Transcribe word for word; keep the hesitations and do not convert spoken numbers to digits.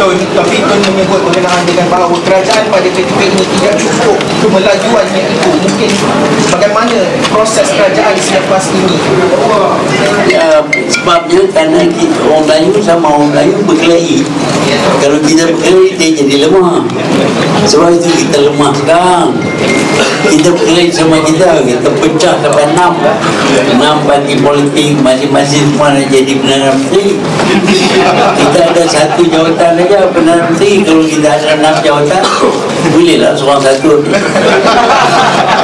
Tun, tapi Tun menyebut berkenaan dengan bahawa kerajaan pada ketika ini tidak cukup kemelajuannya itu. Mungkin bagaimana proses kerajaan selepas ini? Ya, sebabnya kerana kita, orang Melayu sama orang Melayu berkelahi. Kalau kita berkelahi, dia jadi lemah. Sebab itu kita lemah sekarang. Kita berkelahi sama kita, kita pecah sampai enam enam parti politik, masing-masing semua nak jadi Perdana Menteri. Kita ada satu jawatan saja Perdana Menteri. Kalau kita ada enam jawatan, bolehlah seorang satu.